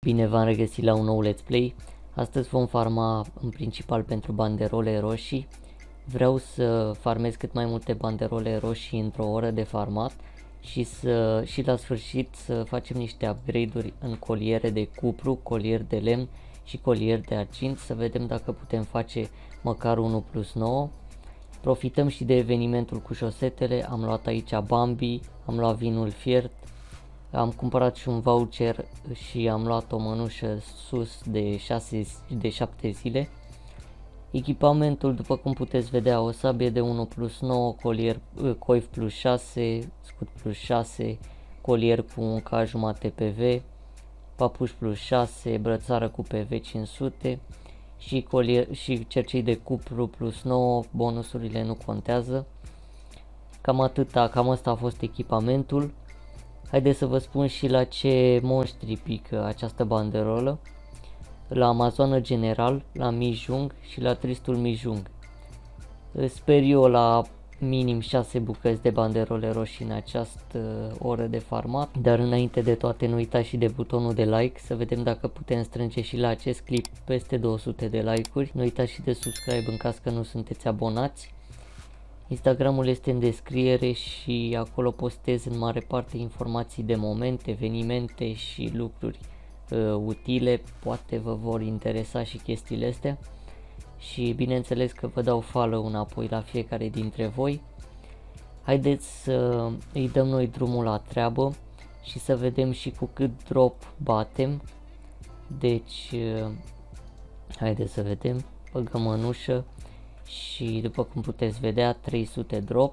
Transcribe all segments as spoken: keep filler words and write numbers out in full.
Bine v-am regăsit la un nou Let's Play. Astăzi vom farma în principal pentru banderole roșii. Vreau să farmez cât mai multe banderole roșii într-o oră de farmat și, să, și la sfârșit să facem niște upgrade-uri în coliere de cupru, colier de lemn și colier de argint, să vedem dacă putem face măcar unu plus nouă. Profităm și de evenimentul cu șosetele, am luat aici Bambi, am luat vinul fiert, am cumpărat și un voucher și am luat o mănușă sus de, șase, de șapte zile. Echipamentul, după cum puteți vedea, o sabie de unu plus nouă, colier, coif plus șase, scut plus șase, colier cu un K jumate P V, papuș plus șase, brățară cu P V cinci sute și, colier, și cercei de cupru plus nouă, bonusurile nu contează. Cam atâta, cam asta a fost echipamentul. Haideți să vă spun și la ce monștri pică această banderolă. La Amazonă General, la Mijung și la Tristul Mijung. Sper eu la minim șase bucăți de banderole roșii în această oră de farmat. Dar înainte de toate nu uitați și de butonul de like, să vedem dacă putem strânge și la acest clip peste două sute de like-uri. Nu uitați și de subscribe în caz că nu sunteți abonați. Instagramul este în descriere și acolo postez în mare parte informații de moment, evenimente și lucruri uh, utile. Poate vă vor interesa și chestiile astea. Și bineînțeles că vă dau follow înapoi la fiecare dintre voi. Haideți să îi dăm noi drumul la treabă și să vedem și cu cât drop batem. Deci, uh, haideți să vedem, băgăm mănușă. Și după cum puteți vedea, trei sute drop.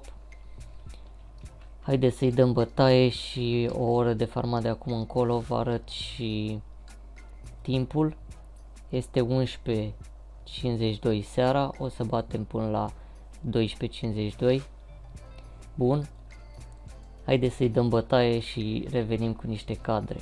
Haideți să-i dăm bătaie și o oră de farmat de acum încolo vă arăt și timpul. Este unsprezece cincizeci și doi seara, o să batem până la douăsprezece cincizeci și doi. Bun. Haideți să-i dăm bătaie și revenim cu niște cadre.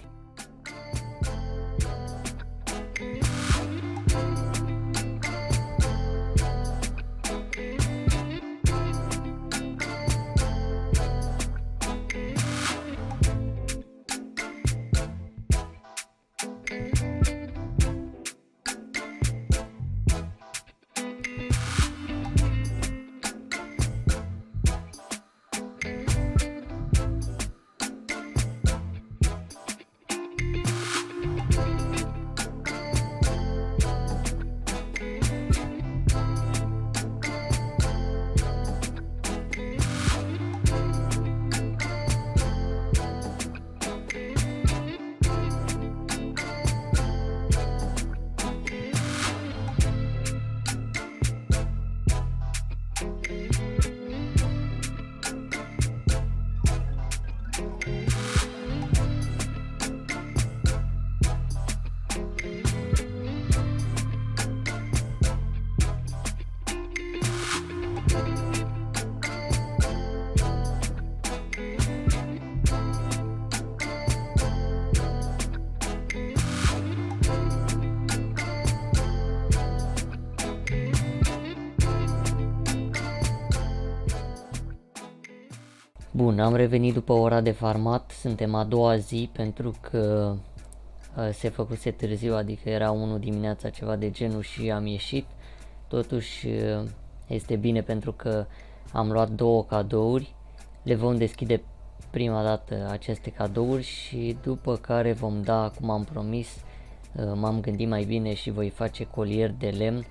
Bun, am revenit după ora de farmat, suntem a doua zi pentru că uh, se făcuse târziu, adică era unu dimineața, ceva de genul, și am ieșit. Totuși uh, este bine pentru că am luat două cadouri, le vom deschide prima dată aceste cadouri și după care vom da, cum am promis, uh, m-am gândit mai bine și voi face colier de lemn.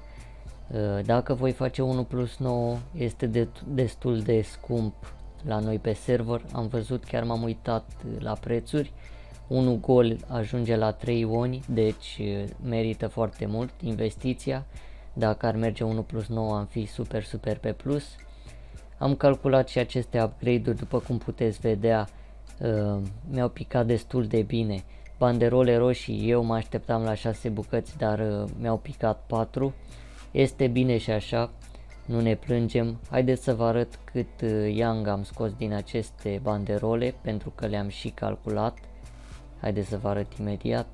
Uh, dacă voi face unu plus nouă este de destul de scump la noi pe server, am văzut, chiar m-am uitat la prețuri. Unu gol ajunge la trei oni, deci merită foarte mult investiția. Dacă ar merge unu plus nouă am fi super super pe plus. Am calculat și aceste upgrade-uri, după cum puteți vedea, uh, mi-au picat destul de bine. Banderole roșii, eu mă așteptam la șase bucăți, dar uh, mi-au picat patru. Este bine și așa. Nu ne plângem. Haideți să vă arăt cât yang am scos din aceste banderole, pentru că le-am și calculat. Haideți să vă arăt imediat.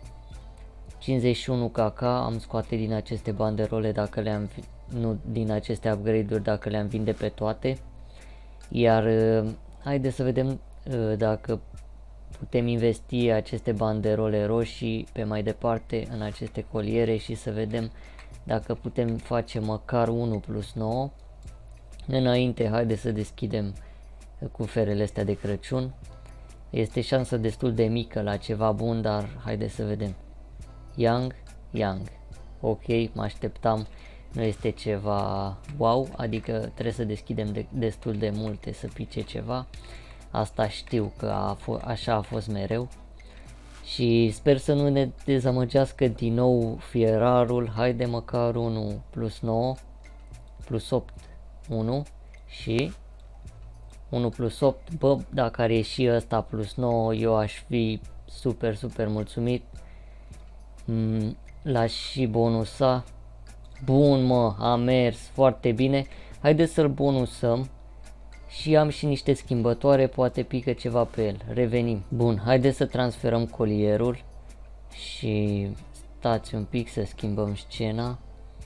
cincizeci și unu K K am scoate din aceste banderole, dacă le-am, nu din aceste upgrade-uri, dacă le-am vinde pe toate. Iar haideți să vedem dacă putem investi aceste banderole roșii pe mai departe în aceste coliere și să vedem dacă putem face măcar unu plus nouă. Înainte, haide să deschidem cuferele astea de Crăciun. Este șansa destul de mică la ceva bun, dar haide să vedem. Young, Young. Ok, mă așteptam, nu este ceva wow, adică trebuie să deschidem de, destul de multe să pice ceva. Asta știu că a așa a fost mereu. Și sper să nu ne dezamăgească din nou fierarul. Haide măcar unu plus nouă, plus opt, unu și unu plus opt, bă, dacă ar ieși ăsta plus nouă, eu aș fi super, super mulțumit. Mm, l-aș și bonusa. Bun, mă, a mers foarte bine. Haideți să-l bonusăm. Și am și niște schimbătoare, poate pică ceva pe el. Revenim. Bun, haideți să transferăm colierul. Și stați un pic să schimbăm scena.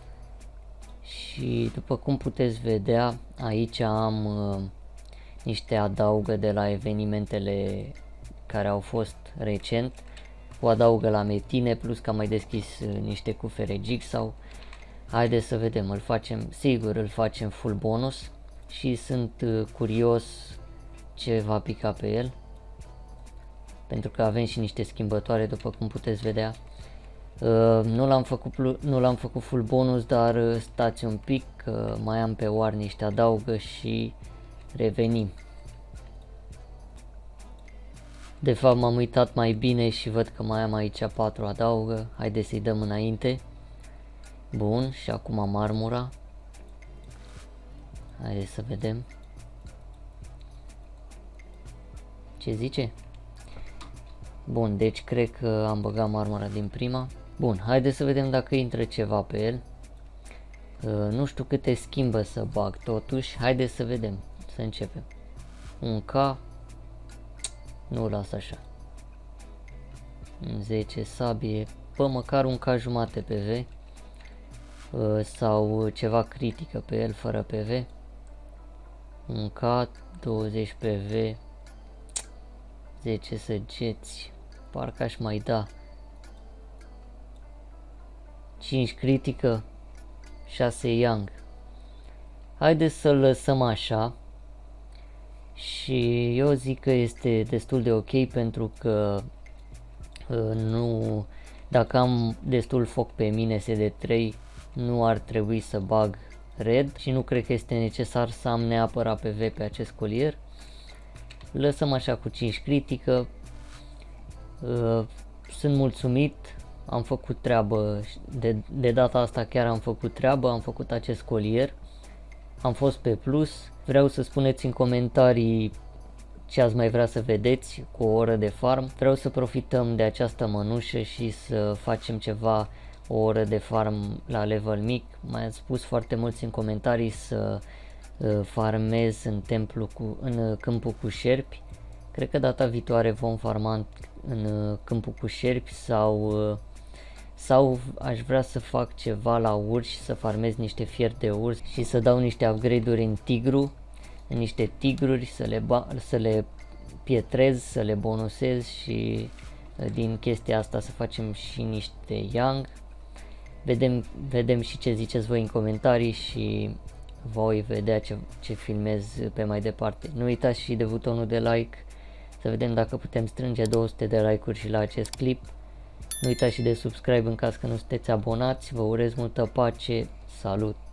Și după cum puteți vedea, aici am uh, niște adaugă de la evenimentele care au fost recent. O adaugă la metine, plus că am mai deschis uh, niște cufere Jigsaw. Haideți să vedem, îl facem, sigur îl facem full bonus. Și sunt uh, curios ce va pica pe el. Pentru că avem și niște schimbătoare, după cum puteți vedea. Uh, nu l-am făcut, nu l-am făcut full bonus, dar uh, stați un pic, uh, mai am pe War niște adaugă și revenim. De fapt m-am uitat mai bine și văd că mai am aici patru adaugă. Haideți să-i dăm înainte. Bun, și acum am armura. Haideți să vedem. Ce zice? Bun, deci cred că am băgat marmura din prima. Bun, haideți să vedem dacă intră ceva pe el. Uh, nu știu câte schimbă să bag totuși. Haideți să vedem, să începem. Un K. Nu las așa. zece sabie. Bă, măcar un K jumate P V. Uh, sau ceva critică pe el fără P V. Un K, douăzeci P V, zece săgeți, parcă aș mai da, cinci critică, șase Young. Haideți să-l lăsăm așa și eu zic că este destul de ok pentru că uh, nu, dacă am destul foc pe mine S D trei, nu ar trebui să bag red și nu cred că este necesar să am neapărat P V pe acest colier. Lăsăm așa cu cinci critică. Uh, sunt mulțumit, am făcut treabă, de, de data asta chiar am făcut treabă, am făcut acest colier, am fost pe plus. Vreau să spuneți în comentarii ce ați mai vrea să vedeți cu o oră de farm. Vreau să profităm de această mănușă și să facem ceva, o oră de farm la level mic. Mi-ați spus foarte mulți în comentarii să uh, farmez în templu cu, în uh, câmpul cu șerpi. Cred că data viitoare vom farma în, în uh, câmpul cu șerpi sau, uh, sau aș vrea să fac ceva la urși, să farmez niște fier de urs și să dau niște upgrade-uri în tigru, în niște tigruri, să le, să le pietrez, să le bonusez și uh, din chestia asta să facem și niște Young. Vedem, vedem și ce ziceți voi în comentarii și voi vedea ce, ce filmez pe mai departe. Nu uitați și de butonul de like, să vedem dacă putem strânge două sute de like-uri și la acest clip. Nu uitați și de subscribe în caz că nu sunteți abonați. Vă urez multă pace, salut!